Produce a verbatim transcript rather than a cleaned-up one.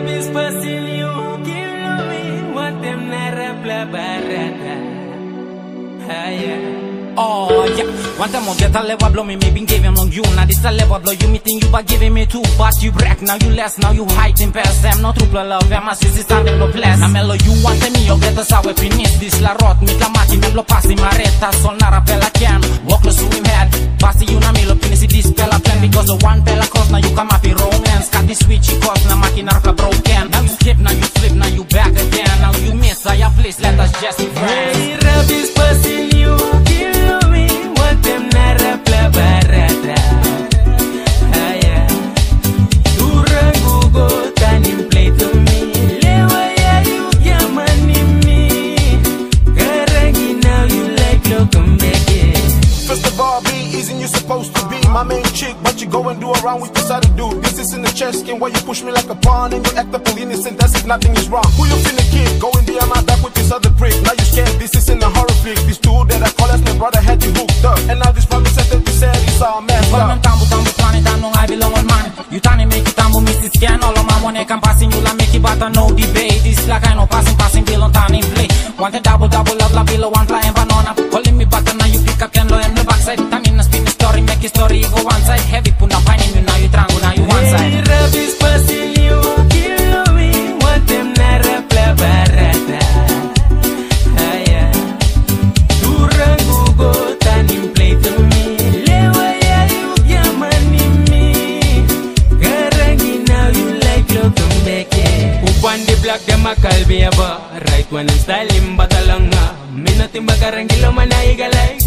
Rabis pasilio kilomi watem narapla barata. Oh yeah, one time I'll get a level blow me, maybe give him long you. Now this a level blow you, me think you by giving me two. But you break, now you less, now you hiding past them. No true love, I'm a sister standing no place. I'm mellow, you want me, you get us our penis. This la rot, me camati, me lo passi maretta. Sol nara pella can, walk close to him head. Passi you na me lo penis, this pella plan. Because the one pella cross, now you come up in romance. Got this switch, you cause na makina raka broken. Now you skip, now you flip, now you back again. Now you miss, I have please, let us just be friends. Hey, Rabis pasilio kilomi watem narapla barata. Aya, Durango tanim play to me. Lewa ya you yamani me. Karangi now you like locum beke. First of all, be easy, you supposed to be my main chick, but you go and do around with this other dude. This is in the chest skin where you push me like a pawn and you act up all innocent as if nothing is wrong. Who you finna kid? Go in there, my back with this other prick. Now you scared, this is in a horror flick. This dude that I call as my brother had you hooked up, and now this probably said that you said it's all messed up. Tambu tambu tani tanu I belong on man. You tani make it tambu miss it scan all of my money can passing you la make it but no debate. This like I know passing passing bill on tani play. Want a double double love la below one flying banana. Calling me back and now you pick up can low and the backside. Time in a spin story make a story go one side. Heavy put up finding you now you trango now you one side. Hey, Rabis pasilio kilomi watem narapla barata. Aya, Durango tanim play to me. Lewa ya you yamani me. Karangi now you like locum beke. Upan the black dem a kalbi aba. Right one and style him batalanga. Minatim bakarangi lo manay galay.